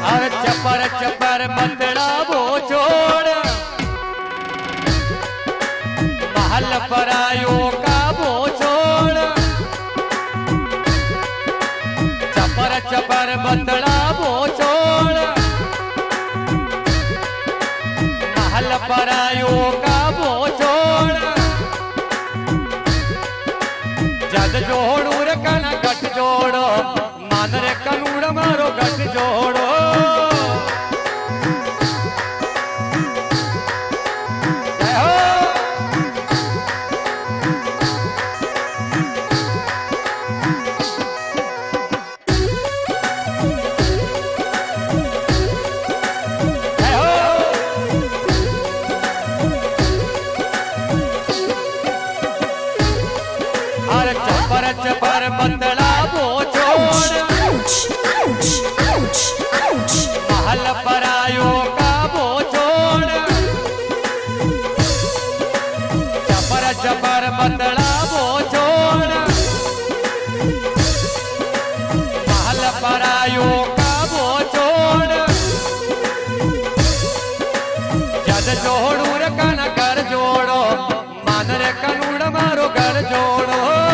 और चपर चपर बंदड़ा वो छोड़ महल परायों का वो छोड़ चपर चपर बंदड़ा वो छोड़ महल परायों का वो छोड़ जद जोड़ू रे कना गठ जोड़ो मान रे कनूड़ मारो गठ जोड़ो चपर बंदड़ा वो छोड़ महल परायों का वो छोड़ चपर चपर बंदड़ा वो छोड़ महल परायों का वो छोड़ जद जोड़ू रे कन कर जोड़ो मान रे कनूड़ मारो कर जोड़ो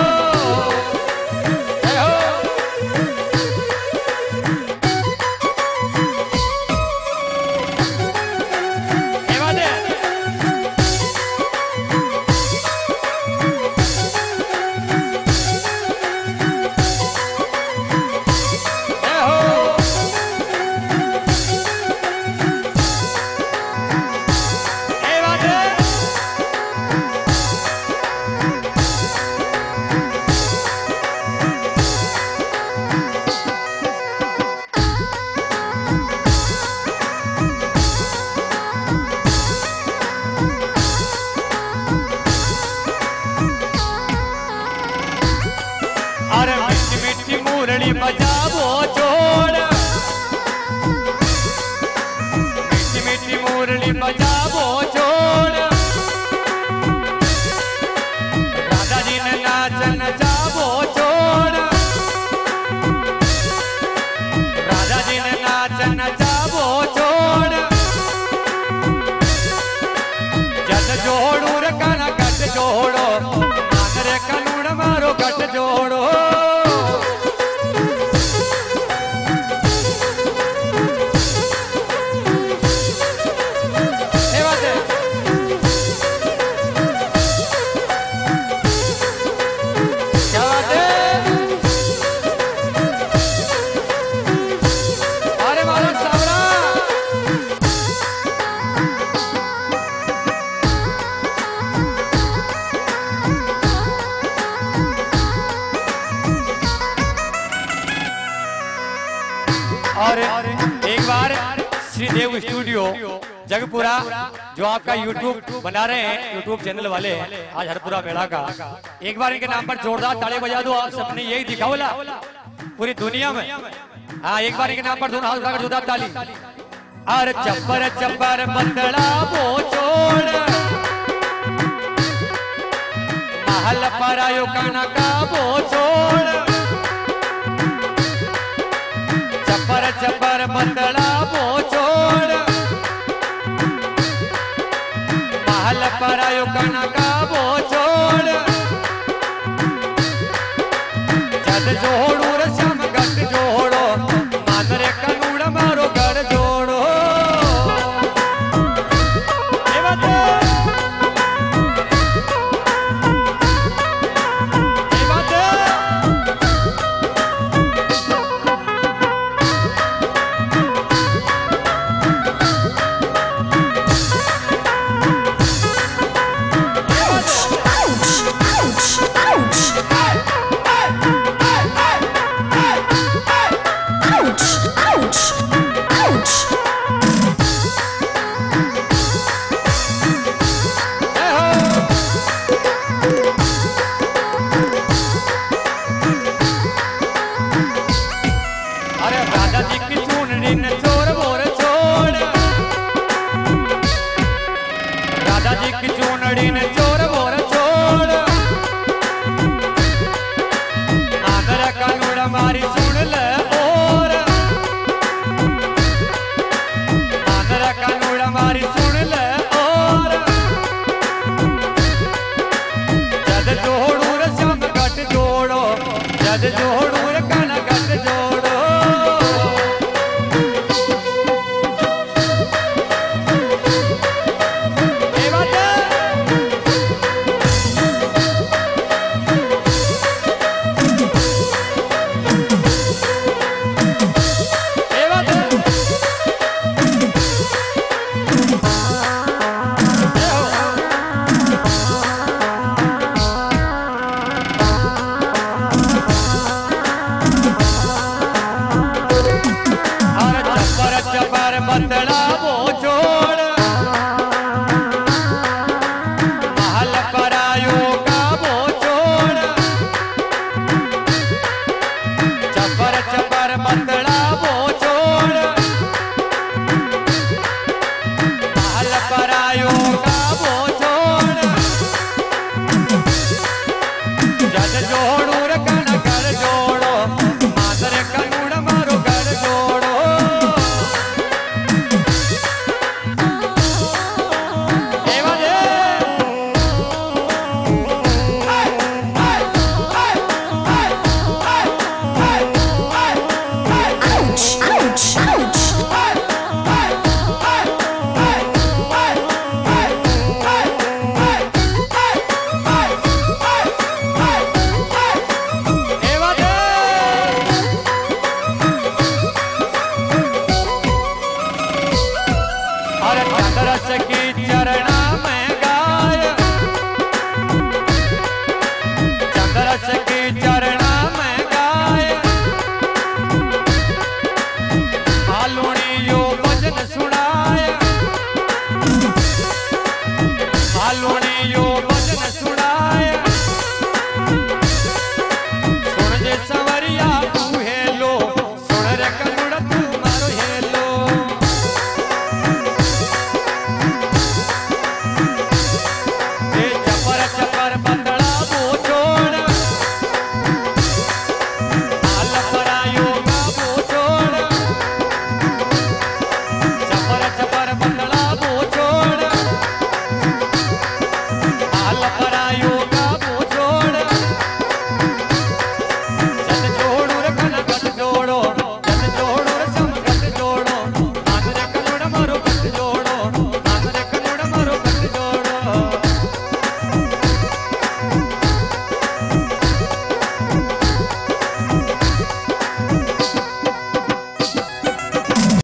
बजावो छोड़ मीठी मीठी मुरली बजावो छोड़ राधा जी ने नाच नचावो छोड़ राधा जी ने नाच नचावो छोड़ जद जोड़ू रे कना गठ जोड़ो मान रे कनूड़ मारो गठ जोड़ो और एक बार श्रीदेव स्टूडियो जगपुरा जो आपका यूट्यूब बना रहे हैं यूट्यूब चैनल वाले आज हरपुरा मेला का एक बार इनके नाम पर जोरदार ताली बजा दो। आप सबने यही दिखा बोला पूरी दुनिया में। हाँ एक बार इनके नाम पर दोनों हाथ उठाकर जोरदार ताली। अरे चप्पर चप्पर बंदड़ा वो छोड़ महल परायो काना का वो छोड़ चपर चपर बंदड़ा वो छोड़ महल परायो कना का वो छोड़ जद जोड़ू रे श्याम गठ जोड़ो मान रे कनूड़ मारो घर जोड़ो पुतला वो